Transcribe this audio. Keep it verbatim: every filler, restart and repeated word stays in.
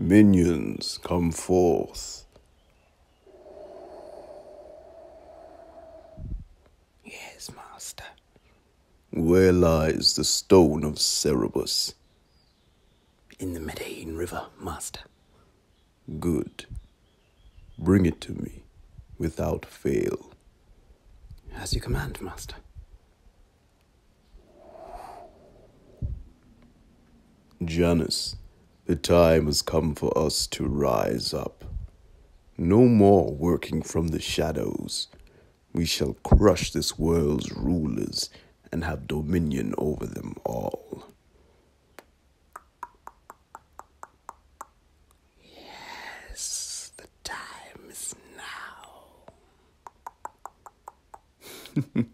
Minions, come forth. Yes, master. Where lies the stone of Serabus? In the Medellin River, master. Good. Bring it to me, without fail. As you command, master. Janus, the time has come for us to rise up. No more working from the shadows. We shall crush this world's rulers and have dominion over them all. Yes, the time is now.